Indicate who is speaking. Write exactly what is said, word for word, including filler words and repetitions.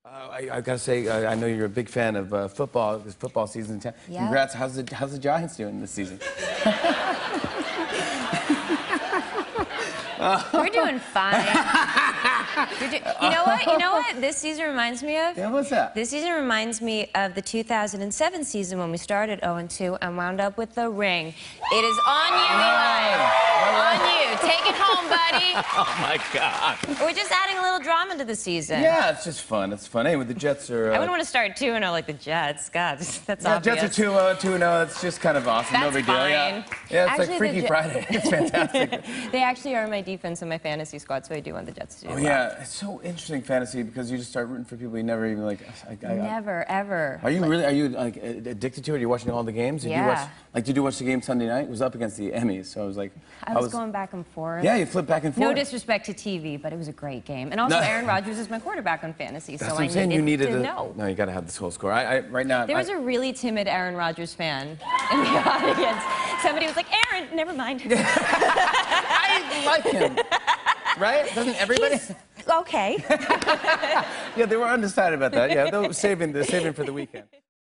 Speaker 1: Uh, I, I gotta say, uh, I know you're a big fan of uh, football. This football season. Yep. Congrats. How's the How's the Giants doing this season?
Speaker 2: We're doing fine. You're do you know what? You know what? This season reminds me of.
Speaker 1: Yeah, what's that?
Speaker 2: This season reminds me of the two thousand seven season when we started oh and two and wound up with the ring. It is on you, Eli. On you. Take it home, buddy.
Speaker 1: Oh my God.
Speaker 2: We're just adding a little drama to the season.
Speaker 1: Yeah, it's just fun. It's fun. Anyway, the Jets are. Uh,
Speaker 2: I wouldn't want to start two and oh like the Jets. God, that's
Speaker 1: yeah,
Speaker 2: obvious.
Speaker 1: Jets are two oh, two and oh. It's just kind of awesome.
Speaker 2: That's
Speaker 1: no big deal.
Speaker 2: fine.
Speaker 1: Yeah, yeah. It's
Speaker 2: Actually,
Speaker 1: like Freaky
Speaker 2: the
Speaker 1: Friday. It's fantastic.
Speaker 2: They actually are my defense in my fantasy squad, so I do want the Jets to do
Speaker 1: Oh
Speaker 2: well.
Speaker 1: yeah, it's so interesting fantasy because you just start rooting for people you never even like. I, I,
Speaker 2: Never, ever.
Speaker 1: Are you
Speaker 2: like,
Speaker 1: really? Are you like addicted to it? Are you watching all the games? Did
Speaker 2: Yeah.
Speaker 1: You watch, like, did you watch the game Sunday night? It was up against the Emmys, so I was like.
Speaker 2: I was, I was going back and forth.
Speaker 1: Yeah, you flip back and forth.
Speaker 2: No disrespect to T V, but it was a great game. And also,
Speaker 1: No.
Speaker 2: Aaron Rodgers is my quarterback on fantasy,
Speaker 1: That's
Speaker 2: so
Speaker 1: what
Speaker 2: I
Speaker 1: I'm saying.
Speaker 2: needed,
Speaker 1: You needed
Speaker 2: to
Speaker 1: a,
Speaker 2: know.
Speaker 1: No, you got to have this whole score. I, I right now.
Speaker 2: There was
Speaker 1: I,
Speaker 2: a really timid Aaron Rodgers fan in the audience. Somebody was like, Aaron, never mind.
Speaker 1: I like him. Right? Doesn't everybody?
Speaker 2: He's okay.
Speaker 1: Yeah, they were undecided about that. Yeah, they were saving, they're saving for the weekend.